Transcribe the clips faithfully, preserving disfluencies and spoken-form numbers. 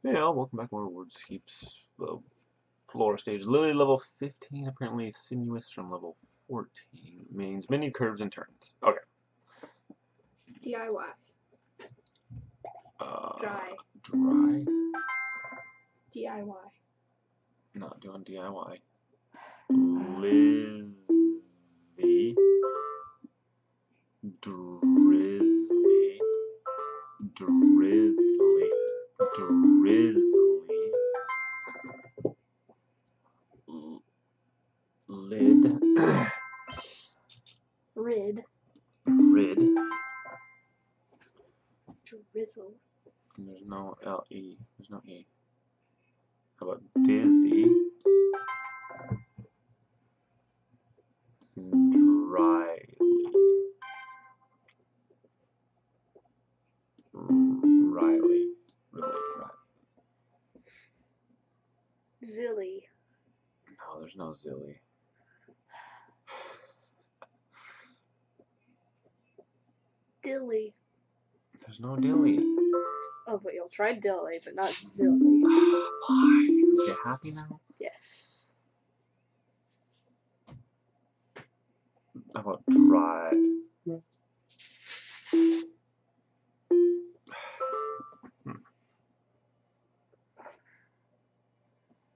Hey all, welcome back to more Wordscapes. Uh, Flora stage. Lily level fifteen, apparently sinuous from level fourteen. Means many curves and turns. Okay. D I Y. Uh, Dry. Dry? D I Y. Not doing D I Y. Lizzie. Drizzly. Drizzly. Drizzly. Lid. Rid. Rid. Drizzle. And there's no L E. There's no E. How about dizzy? Dryly. Riley. Really, right. Zilly. No, there's no Zilly. Dilly. There's no Dilly. Oh, but you'll try dilly, but not zilly. Why? You happy now? Yes. How about dry?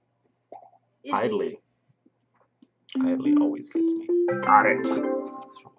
Izzy. Idly. Idly always gets me. Got it.